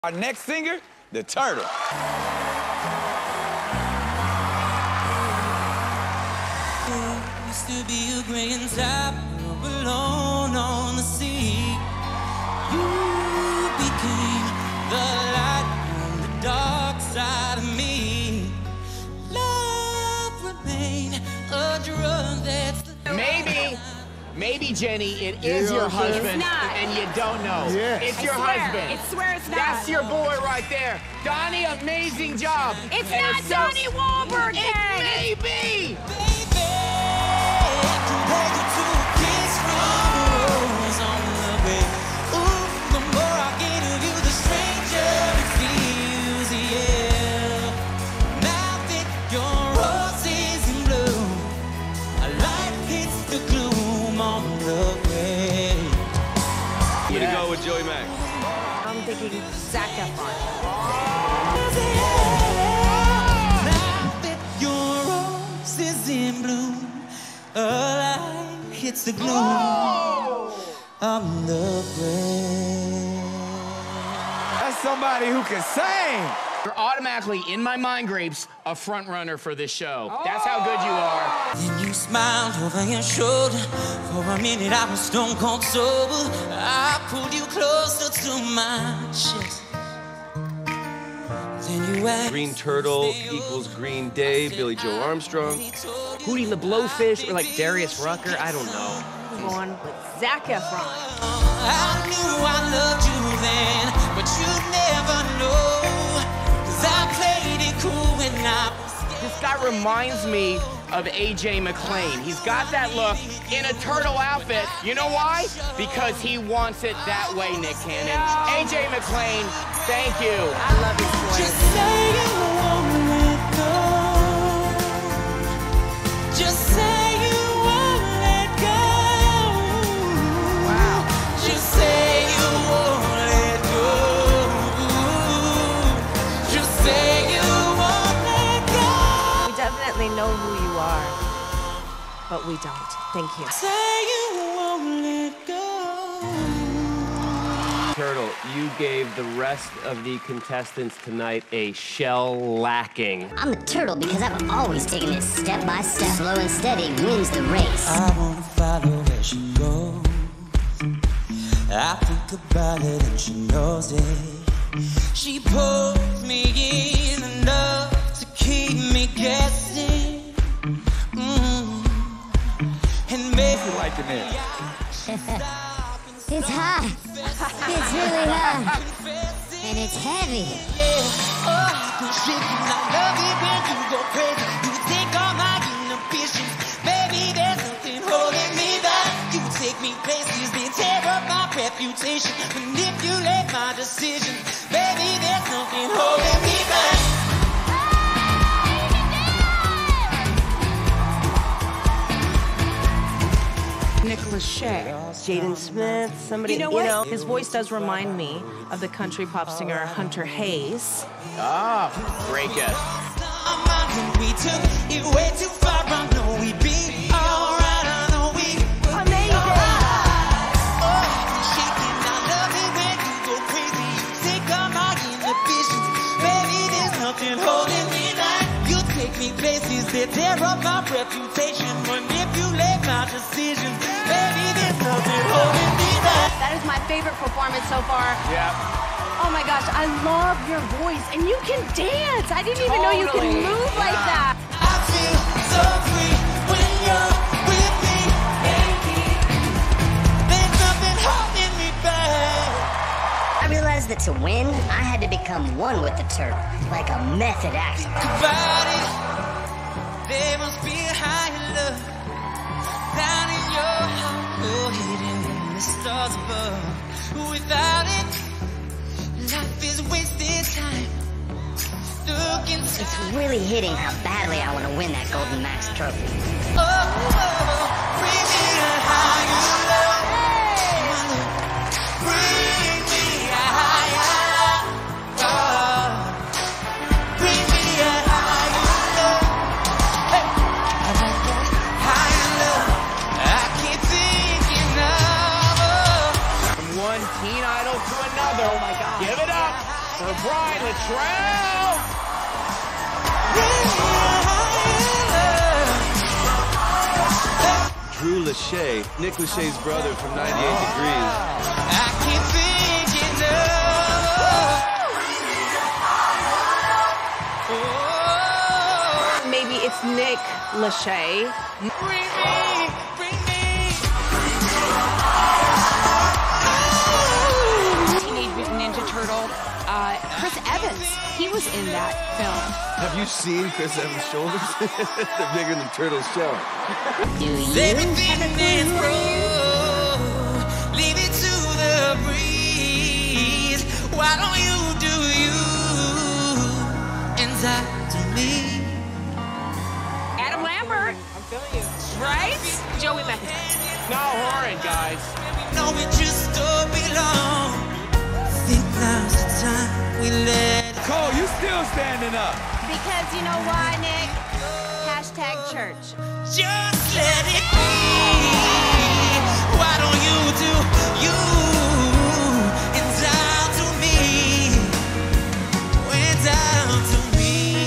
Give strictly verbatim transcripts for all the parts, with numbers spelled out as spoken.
Our next singer, the Turtle. Used to be a gray and top, alone on the sea. You became the light on the dark side of me. Love remained a drug that's the Maybe, maybe, Jenny, it is Yeah, your okay. husband, It's not. and you don't know. Yeah. It's I your swear, husband. I swear it's not. That's your boy right there. Donnie, amazing job. It's And not so- Donnie Wahlberg, It Ken. may be. Way to go with Joey Mac. I'm thinking Zac Efron. Now that your rose is in bloom, a light hits the gloom on the grave. That's somebody who can sing. You're automatically, in my mind, Grapes, a front runner for this show. That's how good you are. Then you smiled over your shoulder. For a minute I was stone cold sober. I pulled you closer to my chest. Then you asked, Green Turtle equals Green Day, Billy Joe Armstrong. Hootie and the Blowfish, or like Darius Rucker, I don't know. I'm going with Zac Efron. I knew I loved you then, but you'd never know. Cause I played it cool when I was scared. This guy reminds me of A J McClain. He's got that look in a turtle outfit. You know why? Because he wants it that way, Nick Cannon. A J McClain, thank you. I love his voice. Just say you won't let go. Just say you won't let go. Wow. Just say you won't let go. Just say you won't let go. We definitely know who you are, but we don't. Thank you. Say you won't let go. Turtle, you gave the rest of the contestants tonight a shell-lacking. I'm a turtle because I've always taken it step by step. Slow and steady wins the race. I wanna follow where she goes. I think about it and she knows it. She pulls me in enough to keep me guessing. Mm. And maybe Liking it. It's hot. It's really hot. And it's heavy. yeah, oh, shit, I love it when you go crazy. You take all my inhibitions. Baby, there's nothing holding me back. You take me places that tear up my reputation. Manipulate my decisions. Baby, there's nothing holding me back. Nicholas Shea. Jaden Smith, somebody, You know what? His voice does remind me of the country pop singer Hunter Hayes. Ah, great guess. We took it way too far. I know we'd be alright. I know we would be alright. Oh, shaking, I love it when you go crazy. You take all my inhibitions. Baby, there's nothing holding me back. You take me places that tear up my reputation. Manipulate my decisions. Baby, there's nothing holding me back. That is my favorite performance so far. Yeah. Oh my gosh, I love your voice, and you can dance. I didn't even know you could Totally. move like Yeah. that. I feel so free when you're with me. There's nothing holding me back. I realized that to win, I had to become one with the turtle, like a method actor. Body, there must be a higher love down in your heart, oh, hidden in the stars above. Without it, life is wasted time. Look inside. It's really hitting how badly I want to win that Golden Max trophy. Oh, oh, bring me a higher love. Bring me a higher love. Oh, bring me a higher love. Hey, higher love. I keep thinking of. Oh. From one teen idol to another. Oh my God. Give it up For Brian Luttrell. Drew Lachey, Nick Lachey's brother from ninety-eight degrees. I keep thinking of. Maybe it's Nick Lachey. Bring me, bring me. Teenage Mutant Ninja Turtle. Uh, Chris Evans, he was in that film. Have you seen Chris Evans' shoulders? They're bigger than Turtle's shell. Everything is broke. Leave it to the breeze. Why don't you do you and talk to me? Adam Lambert. I'm feeling you. Right? Joey McIntyre. No horrid, guys. No, we just don't belong. Think now's the time we let Cole, you still standing up. Because you know why, Nick? Hashtag church. just let it be. Why don't you do you and down to me? When down to me.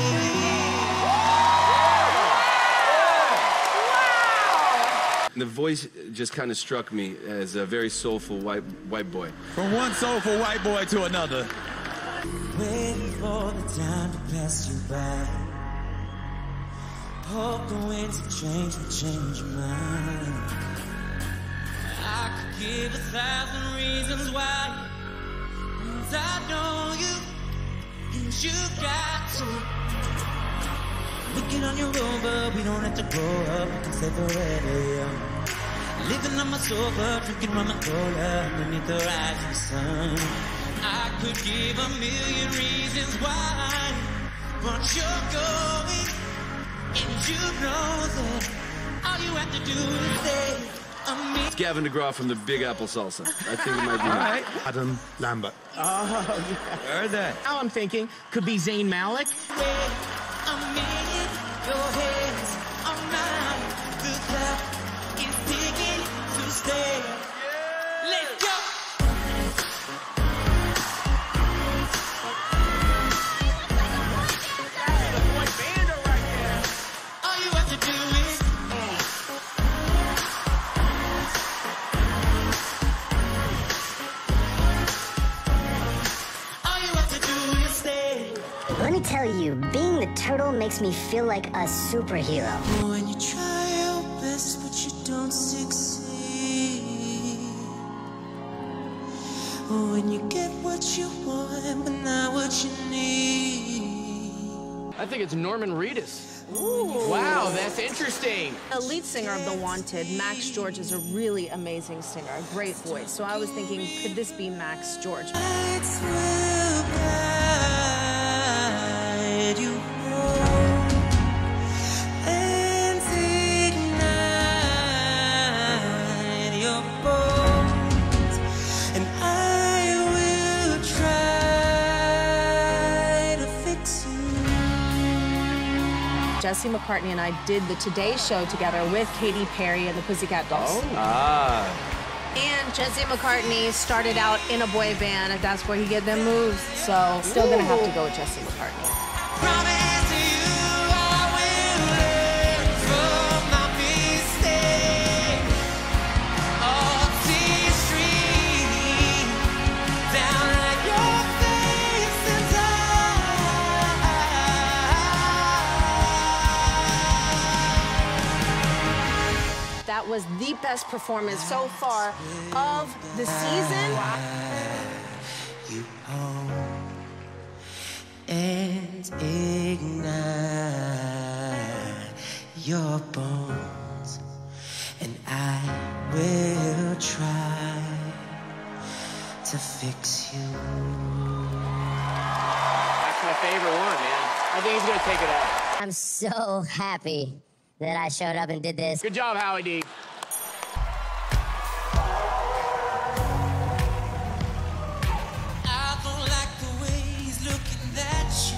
The voice just kind of struck me as a very soulful white white boy. From one soulful white boy to another. Waiting for the time to pass you by. Hope the winds of change will change your mind. I could give a thousand reasons why. And I know you, and you got to. Looking on your own, but we don't have to grow up. We can stay forever young. Living on my sofa, drinking rum and cola underneath the rising sun. I could give a million reasons why, but you're going, and you know that all you have to do is say, I'm me. It's Gavin DeGraw from the Big Apple Salsa. I think it might be All him. right. Adam Lambert. Oh, yeah. Heard that. Now I'm thinking, could be Zayn Malik. I'm in your hands, on mine. The clock is ticking to stay. Let's go. All you have to do is All you have to do is stay. Let me tell you, being the turtle makes me feel like a superhero. When you try your best but you don't succeed. When you get what you want but not what you need. I think it's Norman Reedus. Wow, that's interesting. The lead singer of The Wanted, Max George, is a really amazing singer, a great voice. So I was thinking, could this be Max George? Lights will guide you home and ignite your bones, and I will try to fix you. Jesse McCartney and I did the Today Show together with Katy Perry and the Pussycat Dolls. Ah. And Jesse McCartney started out in a boy band, and that's where he get them moves. So still gonna have to go with Jesse McCartney. Promise you I will learn from my mistake. All tears stream down like your face and That was the best performance so far of the season. you home and ignite your bones, and I will try to fix you. That's my favorite one, man. I think he's gonna take it out. I'm so happy that I showed up and did this. Good job, Howie D. I don't like the way he's looking at you.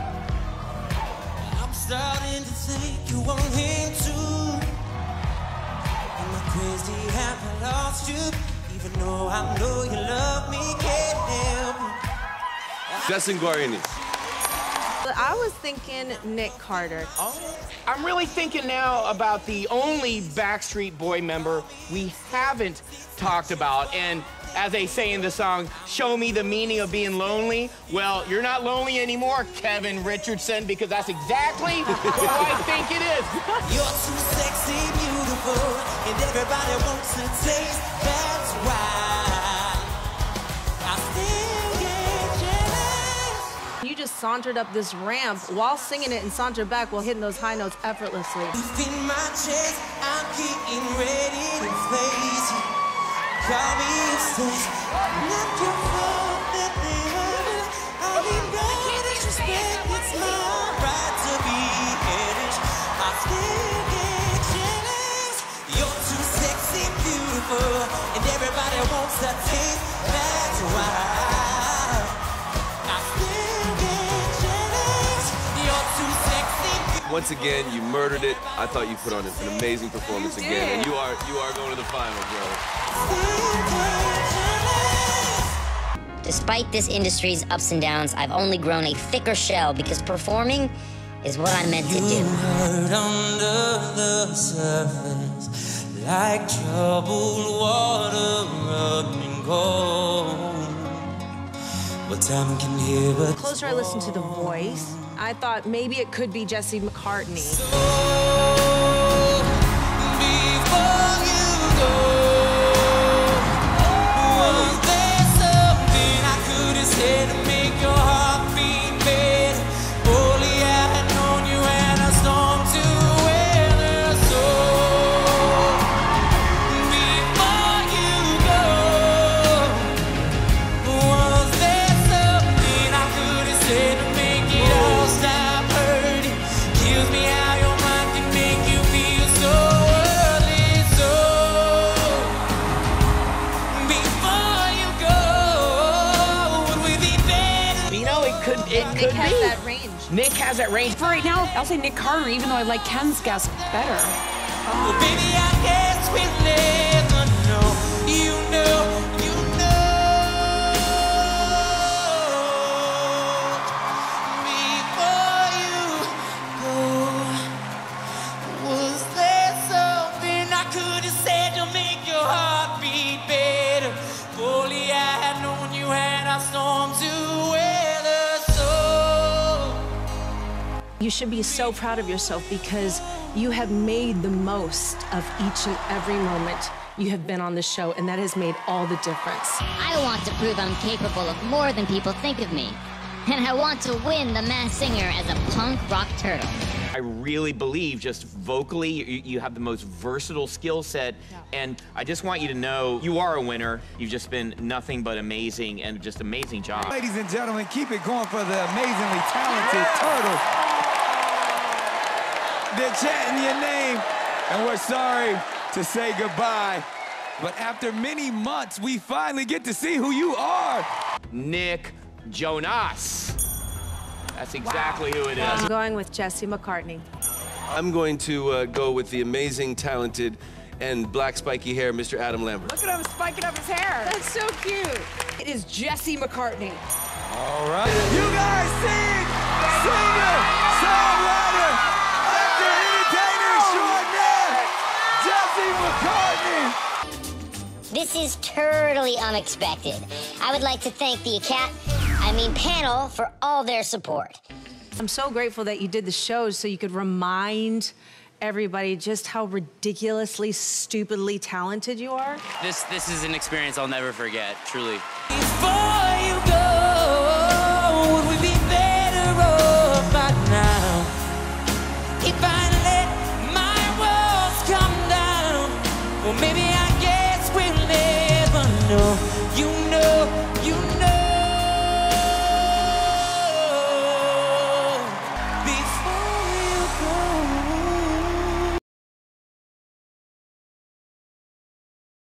I'm starting to think you want him too. Am I crazy? Have I lost you? Even though I know you love me, can't help it. Justin Guarini. I was thinking Nick Carter. Oh. I'm really thinking now about the only Backstreet Boy member we haven't talked about. And as they say in the song, show me the meaning of being lonely. Well, you're not lonely anymore, Kevin Richardson, because that's exactly who I think it is. You're too sexy, beautiful, and everybody wants to taste. That's why I still get jealous. You just sauntered up this ramp while singing it and sauntered back while hitting those high notes effortlessly. In my chest, I'm getting ready to face you. Call me upstairs, not your fault that they hurt us. I'll be right as you respect, it's my right to be finished. I still get jealous. You're too sexy, beautiful, and everybody wants to taste. That's why I still get jealous. You're too sexy. Once again, you murdered it. I thought you put on an amazing performance You again, did. and you are you are going to the final, bro. Despite this industry's ups and downs, I've only grown a thicker shell because performing is what I'm meant to do. Hurt under the surface, like troubled water running cold. What time can hear but The closer I listened to the voice, I thought maybe it could be Jesse McCartney. before you go. Was there something I could have said to make your heart beat better? Only I had known you had a storm to weather. So before you go, was there something I could have said to make it all stop hurting? Kills me how your mind can make you feel so early. So before you go, would we be better? You know, it could, it And could Nick has be. that range. Nick has that range. For right now, I'll say Nick Carter, even though I like Ken's guess better. Well, baby, I guess we'll never know. You know, you know. Before you go, was there something I could have said to make your heart beat better? If only I had known you had a storm to weather. So You should be so proud of yourself because you have made the most of each and every moment you have been on the show, and that has made all the difference. I want to prove I'm capable of more than people think of me. And I want to win the Masked Singer as a punk rock turtle. I really believe just vocally, you, you have the most versatile skill set. And I just want you to know you are a winner. You've just been nothing but amazing and just amazing job. Ladies and gentlemen, keep it going for the amazingly talented Turtle. They're chanting your name, and we're sorry to say goodbye. But after many months, we finally get to see who you are. Nick Jonas. That's exactly who it is. I'm going with Jesse McCartney. I'm going to uh, go with the amazing, talented, and black spiky hair, Mister Adam Lambert. Look at him spiking up his hair. That's so cute. It is Jesse McCartney. All right. You guys sing, singer, songwriter, actor, entertainer extraordinaire, Jesse McCartney. This is totally unexpected. I would like to thank the Acat, I mean panel, for all their support. I'm so grateful that you did the shows so you could remind everybody just how ridiculously, stupidly talented you are. This this is an experience I'll never forget, truly. before you go, would we be better off by now? If I let my walls come down, well, maybe